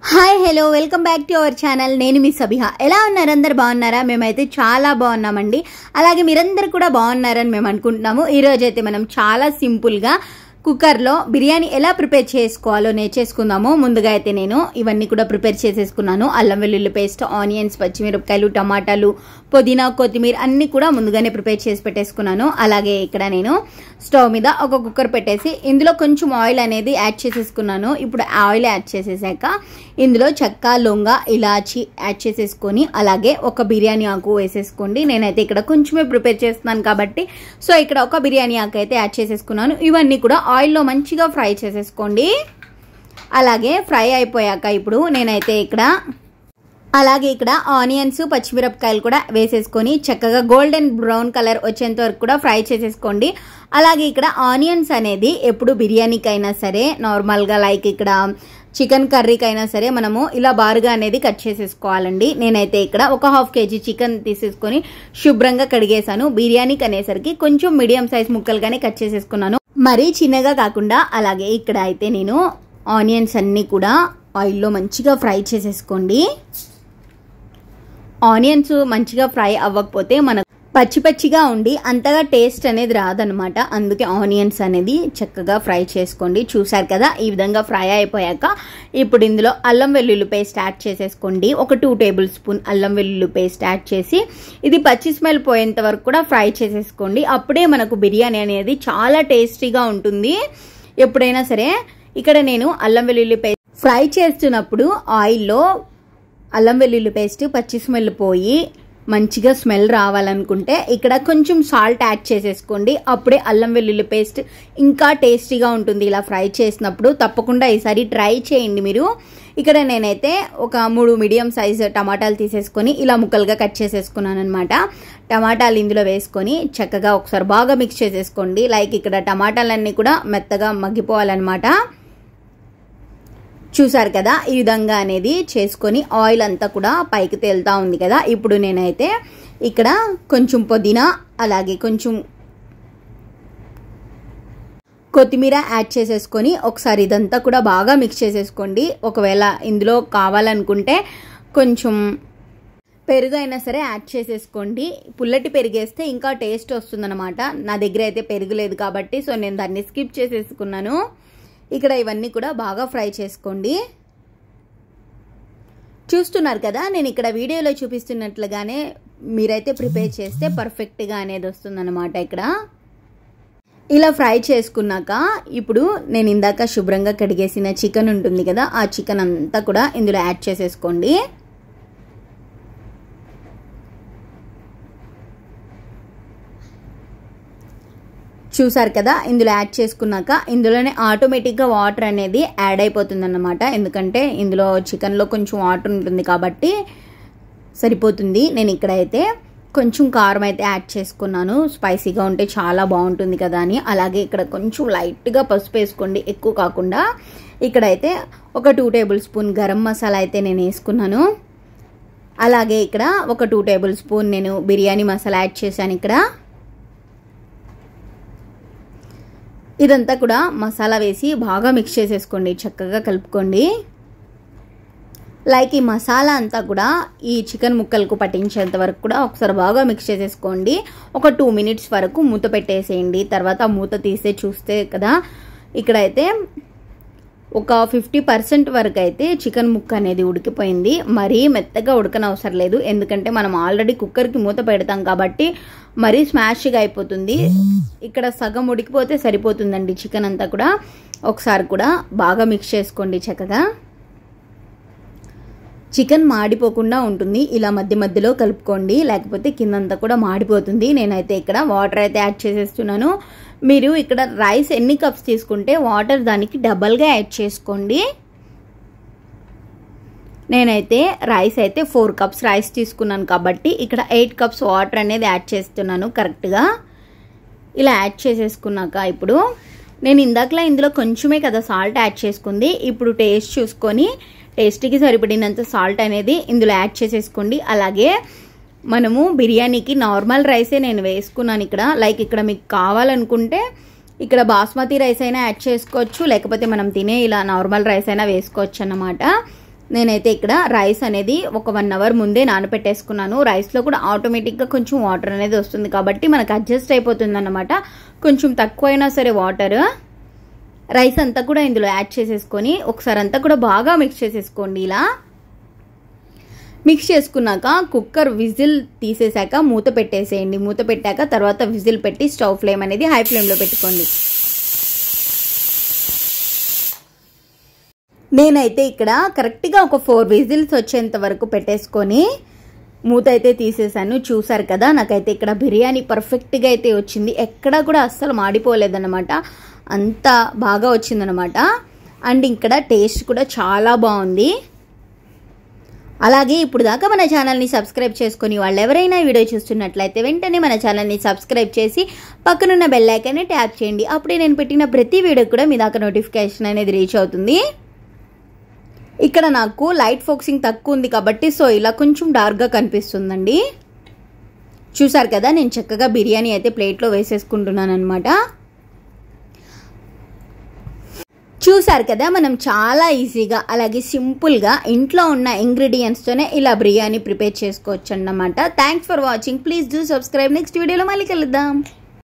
Hi hello welcome back to our channel. నేను మీ సబిహా. ఎలా ఉన్నారు? అందరు బాగున్నారా? మేమైతే చాలా బాగున్నామండి. అలాగే మీరందరూ కూడా బాగున్నారని మేము అనుకుంటున్నాము. ఈరోజు అయితే మనం చాలా సింపుల్గా కుక్కర్లో బిర్యానీ ఎలా ప్రిపేర్ చేసుకోవాలో నేర్చేసుకుందాము. ముందుగా అయితే నేను ఇవన్నీ కూడా ప్రిపేర్ చేసేసుకున్నాను. అల్లం వెల్లుల్లి పేస్ట్, ఆనియన్స్, పచ్చిమిరపకాయలు, టమాటాలు, పుదీనా, కొత్తిమీర అన్నీ కూడా ముందుగానే ప్రిపేర్ చేసి పెట్టేసుకున్నాను. అలాగే ఇక్కడ నేను స్టవ్ మీద ఒక కుక్కర్ పెట్టేసి ఇందులో కొంచెం ఆయిల్ అనేది యాడ్ చేసేసుకున్నాను. ఇప్పుడు ఆయిల్ యాడ్ చేసేసాక ఇందులో చెక్క, లొంగ, ఇలాచి యాడ్ చేసేసుకొని అలాగే ఒక బిర్యానీ ఆకు వేసేసుకోండి. నేనైతే ఇక్కడ కొంచెమే ప్రిపేర్ చేస్తున్నాను కాబట్టి సో ఇక్కడ ఒక బిర్యానీ ఆకు అయితే యాడ్ చేసేసుకున్నాను. ఇవన్నీ కూడా ఆయిల్లో మంచిగా ఫ్రై చేసేసుకోండి. అలాగే ఫ్రై అయిపోయాక ఇప్పుడు నేనైతే ఇక్కడ ఆనియన్స్, పచ్చిమిరపకాయలు కూడా వేసేసుకొని చక్కగా గోల్డెన్ బ్రౌన్ కలర్ వచ్చేంత వరకు కూడా ఫ్రై చేసేసుకోండి. అలాగే ఇక్కడ ఆనియన్స్ అనేది ఎప్పుడు బిర్యానీకైనా సరే నార్మల్గా లైక్ ఇక్కడ చికెన్ కర్రీకైనా సరే మనము ఇలా బారుగా అనేది కట్ చేసేసుకోవాలండి. నేనైతే ఇక్కడ ఒక హాఫ్ కేజీ చికెన్ తీసేసుకొని శుభ్రంగా కడిగేసాను. బిర్యానీకి అనేసరికి కొంచెం మీడియం సైజ్ ముక్కలుగానే కట్ చేసేసుకున్నాను, మరీ చిన్నగా కాకుండా. అలాగే ఇక్కడ అయితే నేను ఆనియన్స్ అన్నీ కూడా ఆయిల్లో మంచిగా ఫ్రై చేసేసుకోండి. ఆనియన్స్ మంచిగా ఫ్రై అవ్వకపోతే మనకు పచ్చి పచ్చిగా ఉండి అంతగా టేస్ట్ అనేది రాదనమాట. అందుకే ఆనియన్స్ అనేది చక్కగా ఫ్రై చేసుకోండి. చూసారు కదా, ఈ విధంగా ఫ్రై అయిపోయాక ఇప్పుడు ఇందులో అల్లం వెల్లుల్లి పేస్ట్ యాడ్ చేసేసుకోండి. ఒక 2 టేబుల్ స్పూన్ అల్లం వెల్లుల్లి పేస్ట్ యాడ్ చేసి ఇది పచ్చి స్మెల్ పోయేంత వరకు కూడా ఫ్రై చేసేసుకోండి. అప్పుడే మనకు బిర్యానీ అనేది చాలా టేస్టీగా ఉంటుంది. ఎప్పుడైనా సరే ఇక్కడ నేను అల్లం వెల్లుల్లి పేస్ట్ ఫ్రై చేస్తున్నప్పుడు ఆయిల్లో అల్లం వెల్లుల్లి పేస్ట్ పచ్చి స్మెల్ పోయి మంచిగా స్మెల్ రావాలనుకుంటే ఇక్కడ కొంచెం సాల్ట్ యాడ్ చేసేసుకోండి. అప్పుడే అల్లం వెల్లుల్లి పేస్ట్ ఇంకా టేస్టీగా ఉంటుంది ఇలా ఫ్రై చేసినప్పుడు. తప్పకుండా ఈసారి ట్రై చేయండి మీరు. ఇక్కడ నేనైతే ఒక 3 మీడియం సైజ్ టమాటాలు తీసేసుకొని ఇలా ముక్కలుగా కట్ చేసేసుకున్నాను అనమాట. టమాటాలు ఇందులో వేసుకొని చక్కగా ఒకసారి బాగా మిక్స్ చేసేసుకోండి. లైక్ ఇక్కడ టమాటాలన్నీ కూడా మెత్తగా మగ్గిపోవాలన్నమాట. చూసారు కదా, ఈ విధంగా అనేది చేసుకొని ఆయిల్ అంతా కూడా పైకి తేలుతా ఉంది కదా. ఇప్పుడు నేనైతే ఇక్కడ కొంచెం పుదీనా అలాగే కొంచెం కొత్తిమీర యాడ్ చేసేసుకొని ఒకసారి ఇదంతా కూడా బాగా మిక్స్ చేసేసుకోండి. ఒకవేళ ఇందులో కావాలనుకుంటే కొంచెం పెరుగు అయినా సరే యాడ్ చేసేసుకోండి. పుల్లటి పెరిగేస్తే ఇంకా టేస్ట్ వస్తుందన్నమాట. నా దగ్గర అయితే పెరుగు లేదు కాబట్టి సో నేను దాన్ని స్కిప్ చేసేసుకున్నాను. ఇక్కడ ఇవన్నీ కూడా బాగా ఫ్రై చేసుకోండి. చూస్తున్నారు కదా, నేను ఇక్కడ వీడియోలో చూపిస్తున్నట్లుగానే మీరైతే ప్రిపేర్ చేస్తే పర్ఫెక్ట్గా అనేది వస్తుందన్నమాట. ఇక్కడ ఇలా ఫ్రై చేసుకున్నాక ఇప్పుడు నేను ఇందాక శుభ్రంగా కడిగేసిన చికెన్ ఉంటుంది కదా, ఆ చికెన్ అంతా కూడా ఇందులో యాడ్ చేసేసుకోండి. చూసారు కదా, ఇందులో యాడ్ చేసుకున్నాక ఇందులోనే ఆటోమేటిక్గా వాటర్ అనేది యాడ్ అయిపోతుంది అన్నమాట. ఎందుకంటే ఇందులో చికెన్లో కొంచెం వాటర్ ఉంటుంది కాబట్టి సరిపోతుంది. నేను ఇక్కడైతే కొంచెం కారం అయితే యాడ్ చేసుకున్నాను, స్పైసీగా ఉంటే చాలా బాగుంటుంది కదా అని. అలాగే ఇక్కడ కొంచెం లైట్గా పసుపు వేసుకోండి, ఎక్కువ కాకుండా. ఇక్కడైతే ఒక 2 టేబుల్ స్పూన్ గరం మసాలా అయితే నేను వేసుకున్నాను. అలాగే ఇక్కడ ఒక 2 టేబుల్ స్పూన్ నేను బిర్యానీ మసాలా యాడ్ చేశాను. ఇక్కడ ఇదంతా కూడా మసాలా వేసి బాగా మిక్స్ చేసేసుకోండి, చక్కగా కలుపుకోండి. లైక్ ఈ మసాలా అంతా కూడా ఈ చికెన్ ముక్కలకు పట్టించేంత వరకు కూడా ఒకసారి బాగా మిక్స్ చేసేసుకోండి. ఒక 2 మినిట్స్ వరకు మూత పెట్టేసేయండి. తర్వాత మూత తీసే చూస్తే కదా, ఇక్కడైతే ఒక 50% వరకు అయితే చికెన్ ముక్క అనేది ఉడికిపోయింది. మరీ మెత్తగా ఉడకనవసరం లేదు, ఎందుకంటే మనం ఆల్రెడీ కుక్కర్కి మూత పెడతాం కాబట్టి మరీ స్మాష్గా అయిపోతుంది. ఇక్కడ సగం ఉడికిపోతే సరిపోతుందండి చికెన్ అంతా కూడా. ఒకసారి కూడా బాగా మిక్స్ చేసుకోండి చక్కగా. చికెన్ మాడిపోకుండా ఉంటుంది ఇలా మధ్య మధ్యలో కలుపుకోండి, లేకపోతే కిందంతా కూడా మాడిపోతుంది. నేనైతే ఇక్కడ వాటర్ అయితే యాడ్ చేసేస్తున్నాను. మీరు ఇక్కడ రైస్ ఎన్ని కప్స్ తీసుకుంటే వాటర్ దానికి డబల్గా యాడ్ చేసుకోండి. నేనైతే రైస్ అయితే 4 కప్స్ రైస్ తీసుకున్నాను కాబట్టి ఇక్కడ 8 కప్స్ వాటర్ అనేది యాడ్ చేస్తున్నాను కరెక్ట్గా. ఇలా యాడ్ చేసేసుకున్నాక ఇప్పుడు నేను ఇందాకలా ఇందులో కొంచెమే కదా సాల్ట్ యాడ్ చేసుకుంది. ఇప్పుడు టేస్ట్ చూసుకొని టేస్ట్కి సరిపడినంత సాల్ట్ అనేది ఇందులో యాడ్ చేసేసుకోండి. అలాగే మనము బిర్యానీకి నార్మల్ రైసే నేను వేసుకున్నాను ఇక్కడ. లైక్ ఇక్కడ మీకు కావాలనుకుంటే ఇక్కడ బాస్మతి రైస్ అయినా యాడ్ చేసుకోవచ్చు, లేకపోతే మనం తినే ఇలా నార్మల్ రైస్ అయినా వేసుకోవచ్చు అన్నమాట. నేనైతే ఇక్కడ రైస్ అనేది ఒక 1 అవర్ ముందే నానబెట్టేసుకున్నాను. రైస్లో కూడా ఆటోమేటిక్గా కొంచెం వాటర్ అనేది వస్తుంది కాబట్టి మనకు అడ్జస్ట్ అయిపోతుంది అన్నమాట. కొంచెం తక్కువైనా సరే వాటర్, రైస్ అంతా కూడా ఇందులో యాడ్ చేసేసుకొని ఒకసారి అంతా కూడా బాగా మిక్స్ చేసేసుకోండి. ఇలా మిక్స్ చేసుకున్నాక కుక్కర్ విజిల్ తీసేసాక మూత పెట్టేసేయండి. మూత పెట్టాక తర్వాత విజిల్ పెట్టి స్టవ్ ఫ్లేమ్ అనేది హై ఫ్లేమ్లో పెట్టుకోండి. నేనైతే ఇక్కడ కరెక్ట్గా ఒక 4 విజిల్స్ వచ్చేంత వరకు పెట్టేసుకొని మూత అయితే తీసేసాను. చూసారు కదా, నాకైతే ఇక్కడ బిర్యానీ పర్ఫెక్ట్గా అయితే వచ్చింది. ఎక్కడా కూడా అస్సలు మాడిపోలేదన్నమాట, అంత బాగా వచ్చిందనమాట. అండ్ ఇక్కడ టేస్ట్ కూడా చాలా బాగుంది. అలాగే ఇప్పుడు దాకా మన ఛానల్ని సబ్స్క్రైబ్ చేసుకుని వాళ్ళు ఎవరైనా వీడియో చూస్తున్నట్లయితే వెంటనే మన ఛానల్ని సబ్స్క్రైబ్ చేసి పక్కనున్న బెల్ ఐకాన్ని ట్యాప్ చేయండి. అప్పుడే నేను పెట్టిన ప్రతి వీడియో కూడా మీ దాకా నోటిఫికేషన్ అనేది రీచ్ అవుతుంది. ఇక్కడ నాకు లైట్ ఫోకసింగ్ తక్కువ ఉంది కాబట్టి సో ఇలా కొంచెం డార్క్గా కనిపిస్తుందండి. చూసారు కదా, నేను చక్కగా బిర్యానీ అయితే ప్లేట్లో వేసేసుకుంటున్నాను అనమాట. చూసారు కదా, మనం చాలా ఈజీగా అలాగే సింపుల్గా ఇంట్లో ఉన్న ఇంగ్రీడియంట్స్తోనే ఇలా బిర్యానీ ప్రిపేర్ చేసుకోవచ్చు అన్నమాట. Thanks for watching. Please do subscribe. Next వీడియోలో మళ్ళీ కలుద్దాం.